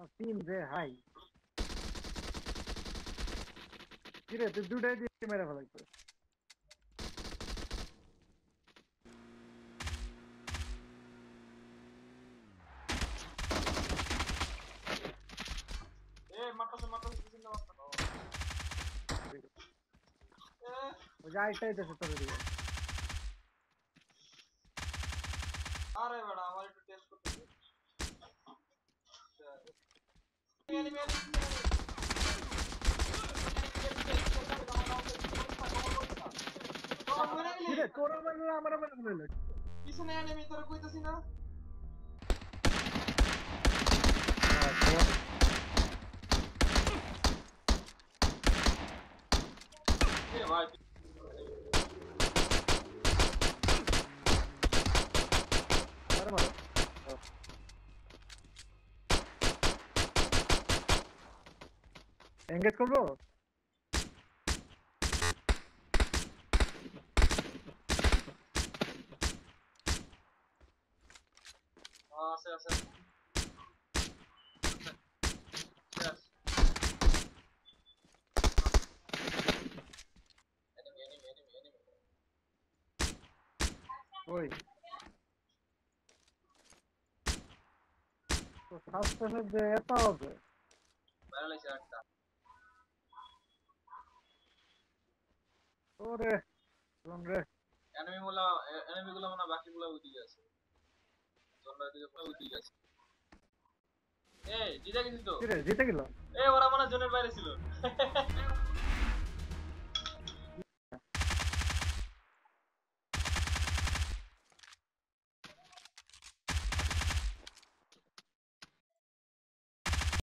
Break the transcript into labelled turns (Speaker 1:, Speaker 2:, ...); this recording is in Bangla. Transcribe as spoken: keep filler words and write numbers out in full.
Speaker 1: তিন রে হাই কি রে তুই দুটাই দিয়ে মেরে ফেলাইছো
Speaker 2: এ মারতাছে মারতাছে চিন্তা করতে না
Speaker 1: ও যাইটাই দেশে তোর দিকে
Speaker 2: আরে বড়া আমার একটু টেস্ট করতে দে এনিমি এনিমি
Speaker 1: কি রে তোর আমার আমার আমার হলো
Speaker 2: পিছনে এনিমি তোর কইতাছি না এ ভাই
Speaker 1: আরে মারো এঙ্গেজ করবো
Speaker 2: আছে আছে এনিমি এনিমি এনিমি এনিমি
Speaker 1: ওই তো সাতটা যে এত হবে
Speaker 2: বাইরে একটা
Speaker 1: ওরে কোন রে
Speaker 2: এনিমি গুলো এনিমি গুলো মানে বাকি গুলো ওইদিকে আছে জন্য ওইদিকে পুরো ওইদিকে আছে এই জিতে গেছিস তো
Speaker 1: কি রে জিতে গেল
Speaker 2: এই ওরা মানে জোনের বাইরে ছিল